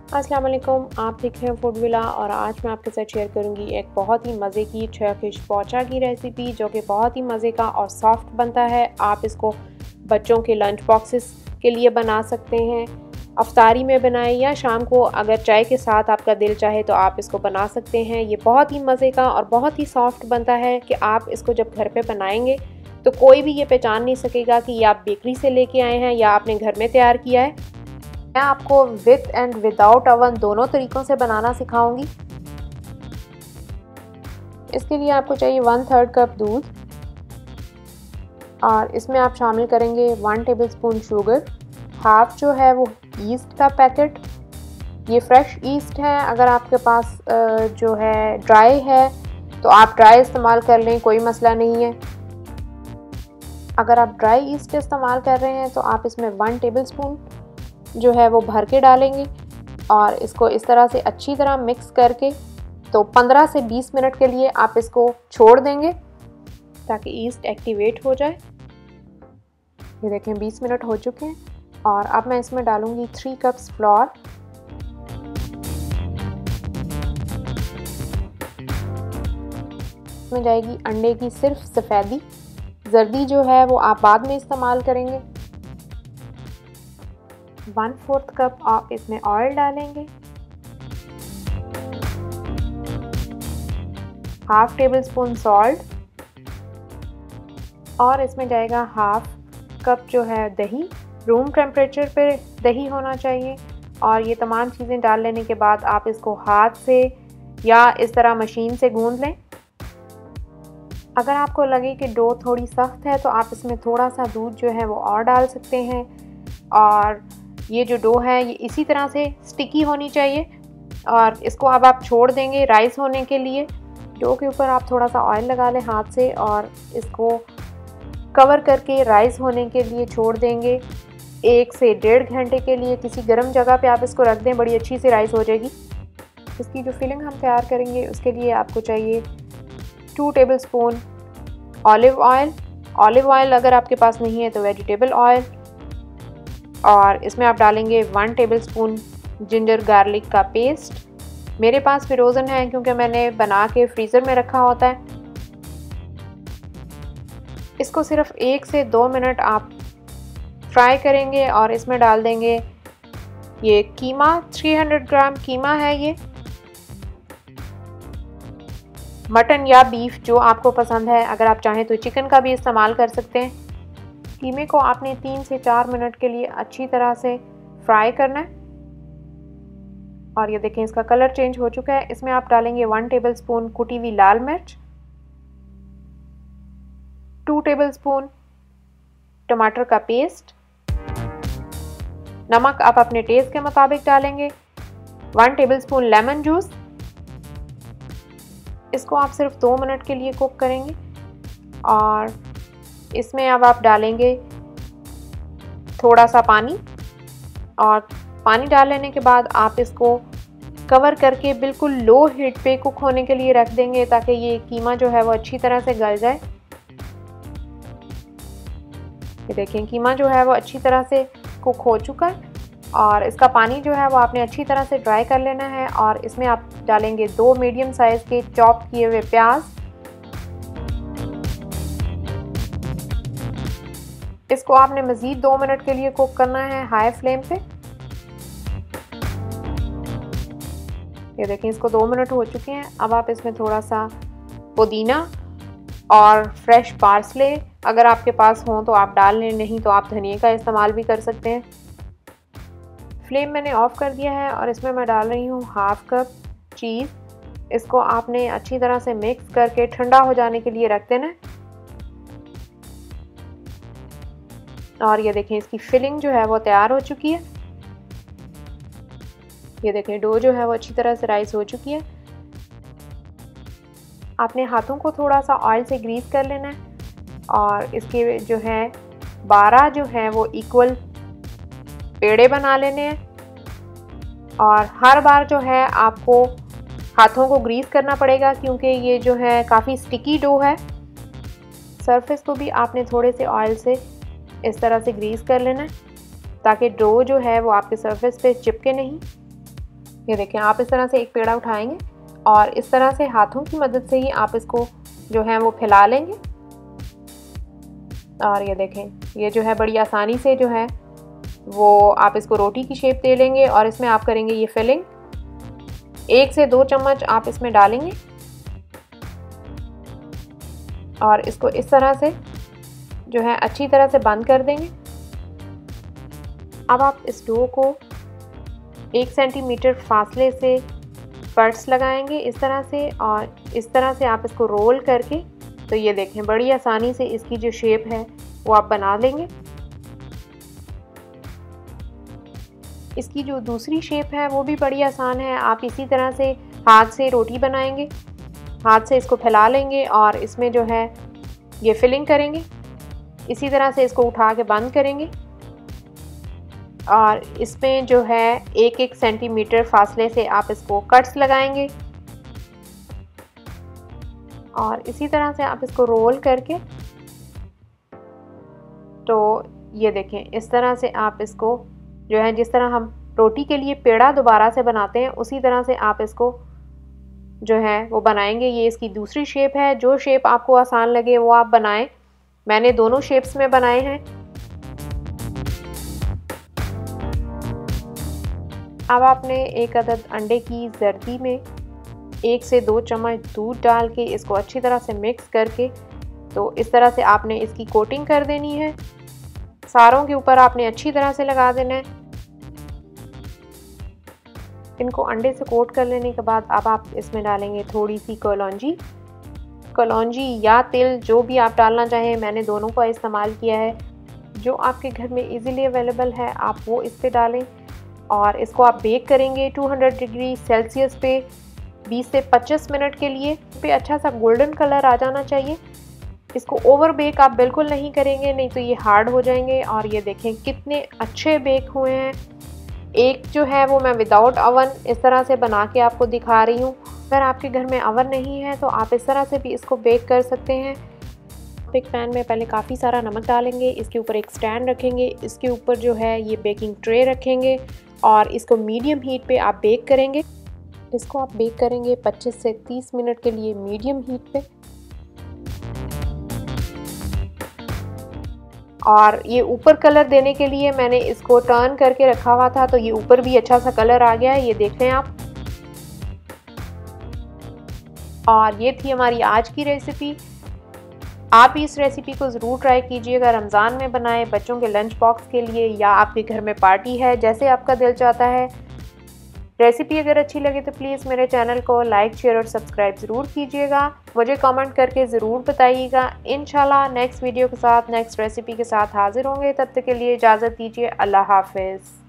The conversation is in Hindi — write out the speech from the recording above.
अस्सलाम वालेकुम, आप देख रहे हैं फूड विला और आज मैं आपके साथ शेयर करूंगी एक बहुत ही मज़े की फिश पोचा की रेसिपी जो कि बहुत ही मज़े का और सॉफ्ट बनता है। आप इसको बच्चों के लंच बॉक्सेस के लिए बना सकते हैं, अफ्तारी में बनाएं या शाम को अगर चाय के साथ आपका दिल चाहे तो आप इसको बना सकते हैं। ये बहुत ही मज़े का और बहुत ही सॉफ्ट बनता है कि आप इसको जब घर पे बनाएंगे तो कोई भी ये पहचान नहीं सकेगा कि ये आप बेकरी से लेके आए हैं या आपने घर में तैयार किया है। मैं आपको विद एंड विदाउट ओवन दोनों तरीक़ों से बनाना सिखाऊंगी। इसके लिए आपको चाहिए 1/3 कप दूध और इसमें आप शामिल करेंगे 1 टेबलस्पून शुगर, हाफ जो है वो ईस्ट का पैकेट। ये फ्रेश ईस्ट है, अगर आपके पास जो है ड्राई है तो आप ड्राई इस्तेमाल कर लें, कोई मसला नहीं है। अगर आप ड्राई ईस्ट इस्तेमाल कर रहे हैं तो आप इसमें 1 टेबलस्पून जो है वो भर के डालेंगे और इसको इस तरह से अच्छी तरह मिक्स करके तो 15 से 20 मिनट के लिए आप इसको छोड़ देंगे ताकि ईस्ट एक्टिवेट हो जाए। ये देखें 20 मिनट हो चुके हैं और अब मैं इसमें डालूंगी 3 कप्स फ्लोर। इसमें जाएगी अंडे की सिर्फ सफ़ेदी, जर्दी जो है वो आप बाद में इस्तेमाल करेंगे। 1/4 कप आप इसमें ऑयल डालेंगे, हाफ टेबल स्पून सॉल्ट और इसमें जाएगा हाफ कप जो है दही। रूम टेम्परेचर पे दही होना चाहिए और ये तमाम चीज़ें डाल लेने के बाद आप इसको हाथ से या इस तरह मशीन से गूंद लें। अगर आपको लगे कि डो थोड़ी सख्त है तो आप इसमें थोड़ा सा दूध जो है वो और डाल सकते हैं और ये जो डो है ये इसी तरह से स्टिकी होनी चाहिए और इसको अब आप छोड़ देंगे राइस होने के लिए। डो के ऊपर आप थोड़ा सा ऑयल लगा लें हाथ से और इसको कवर करके राइस होने के लिए छोड़ देंगे। 1 से 1.5 घंटे के लिए किसी गर्म जगह पे आप इसको रख दें, बड़ी अच्छी सी राइस हो जाएगी। इसकी जो फिलिंग हम तैयार करेंगे उसके लिए आपको चाहिए 2 tablespoon olive oil. Olive oil अगर आपके पास नहीं है तो वेजिटेबल ऑयल और इसमें आप डालेंगे 1 टेबलस्पून जिंजर गार्लिक का पेस्ट। मेरे पास फ्रोज़न है क्योंकि मैंने बना के फ्रीज़र में रखा होता है। इसको सिर्फ 1 से 2 मिनट आप फ्राई करेंगे और इसमें डाल देंगे ये कीमा। 300 ग्राम कीमा है, ये मटन या बीफ जो आपको पसंद है, अगर आप चाहें तो चिकन का भी इस्तेमाल कर सकते हैं। कीमे को आपने 3 से 4 मिनट के लिए अच्छी तरह से फ्राई करना है और ये देखें इसका कलर चेंज हो चुका है। इसमें आप डालेंगे 1 टेबलस्पून कुटी हुई लाल मिर्च, 2 टेबलस्पून टमाटर का पेस्ट, नमक आप अपने टेस्ट के मुताबिक डालेंगे, 1 टेबलस्पून लेमन जूस। इसको आप सिर्फ 2 मिनट के लिए कुक करेंगे और इसमें अब आप डालेंगे थोड़ा सा पानी और पानी डाल लेने के बाद आप इसको कवर करके बिल्कुल लो हीट पे कुक होने के लिए रख देंगे ताकि ये कीमा जो है वो अच्छी तरह से गल जाए। ये देखें कीमा जो है वो अच्छी तरह से कुक हो चुका है और इसका पानी जो है वो आपने अच्छी तरह से ड्राई कर लेना है और इसमें आप डालेंगे 2 मीडियम साइज़ के चॉप किए हुए प्याज। इसको आपने मज़ीद 2 मिनट के लिए कुक करना है हाई फ्लेम पे। ये देखें इसको 2 मिनट हो चुके हैं। अब आप इसमें थोड़ा सा पुदीना और फ्रेश पार्सले अगर आपके पास हो तो आप डाल लें, नहीं तो आप धनिया का इस्तेमाल भी कर सकते हैं। फ्लेम मैंने ऑफ कर दिया है और इसमें मैं डाल रही हूँ हाफ कप चीज़। इसको आपने अच्छी तरह से मिक्स करके ठंडा हो जाने के लिए रख देना है और ये देखें इसकी फिलिंग जो है वो तैयार हो चुकी है। ये देखें डो जो है वो अच्छी तरह से राइस हो चुकी है। आपने हाथों को थोड़ा सा ऑयल से ग्रीस कर लेना है और इसके जो है 12 जो है वो इक्वल पेड़े बना लेने हैं और हर बार जो है आपको हाथों को ग्रीस करना पड़ेगा क्योंकि ये जो है काफ़ी स्टिकी डो है। सरफेस को भी आपने थोड़े से ऑयल से इस तरह से ग्रीस कर लेना है ताकि डो जो है वो आपके सरफेस पे चिपके नहीं। ये देखें, आप इस तरह से एक पेड़ा उठाएंगे और इस तरह से हाथों की मदद से ही आप इसको जो है वो फैला लेंगे। और ये देखें, ये जो है बड़ी आसानी से जो है वो आप इसको रोटी की शेप दे लेंगे। और इसमें आप करेंगे ये फिलिंग, 1 से 2 चम्मच आप इसमें डालेंगे और इसको इस तरह से जो है अच्छी तरह से बंद कर देंगे। अब आप इस डो को 1 सेंटीमीटर फासले से कट्स लगाएंगे इस तरह से, और इस तरह से आप इसको रोल करके, तो ये देखें बड़ी आसानी से इसकी जो शेप है वो आप बना लेंगे। इसकी जो दूसरी शेप है वो भी बड़ी आसान है। आप इसी तरह से हाथ से रोटी बनाएंगे, हाथ से इसको फैला लेंगे और इसमें जो है ये फिलिंग करेंगे। इसी तरह से इसको उठा के बंद करेंगे और इसमें जो है 1-1 सेंटीमीटर फासले से आप इसको कट्स लगाएंगे और इसी तरह से आप इसको रोल करके, तो ये देखें इस तरह से आप इसको जो है जिस तरह हम रोटी के लिए पेड़ा दोबारा से बनाते हैं उसी तरह से आप इसको जो है वो बनाएंगे। ये इसकी दूसरी शेप है। जो शेप आपको आसान लगे वो आप बनाएं। मैंने दोनों शेप्स में बनाए हैं। अब आपने 1 अदद अंडे की जर्दी में 1 से 2 चम्मच दूध डाल के इसको अच्छी तरह से मिक्स करके, तो इस तरह से आपने इसकी कोटिंग कर देनी है। सारों के ऊपर आपने अच्छी तरह से लगा देना है। इनको अंडे से कोट कर लेने के बाद अब आप इसमें डालेंगे थोड़ी सी कलौंजी या तिल, जो भी आप डालना चाहें। मैंने दोनों का इस्तेमाल किया है। जो आपके घर में इजीली अवेलेबल है आप वो इस पे डालें और इसको आप बेक करेंगे 200 डिग्री सेल्सियस पे 20 से 25 मिनट के लिए। पे अच्छा सा गोल्डन कलर आ जाना चाहिए। इसको ओवर बेक आप बिल्कुल नहीं करेंगे, नहीं तो ये हार्ड हो जाएंगे। और ये देखें कितने अच्छे बेक हुए हैं। एक जो है वो मैं विदाउट अवन इस तरह से बना के आपको दिखा रही हूँ। अगर आपके घर में अवन नहीं है तो आप इस तरह से भी इसको बेक कर सकते हैं। एक पैन में पहले काफ़ी सारा नमक डालेंगे, इसके ऊपर एक स्टैंड रखेंगे, इसके ऊपर जो है ये बेकिंग ट्रे रखेंगे और इसको मीडियम हीट पे आप बेक करेंगे। इसको आप बेक करेंगे 25 से 30 मिनट के लिए मीडियम हीट पे। और ये ऊपर कलर देने के लिए मैंने इसको टर्न करके रखा हुआ था, तो ये ऊपर भी अच्छा सा कलर आ गया है, ये देख लें आप। और ये थी हमारी आज की रेसिपी। आप भी इस रेसिपी को ज़रूर ट्राई कीजिएगा। रमज़ान में बनाएं, बच्चों के लंच बॉक्स के लिए, या आपके घर में पार्टी है, जैसे आपका दिल चाहता है। रेसिपी अगर अच्छी लगे तो प्लीज़ मेरे चैनल को लाइक, शेयर और सब्सक्राइब ज़रूर कीजिएगा। मुझे कमेंट करके ज़रूर बताइएगा। इंशाल्लाह नेक्स्ट वीडियो के साथ, नेक्स्ट रेसिपी के साथ हाजिर होंगे। तब तक के लिए इजाज़त दीजिए। अल्लाह हाफ़िज़।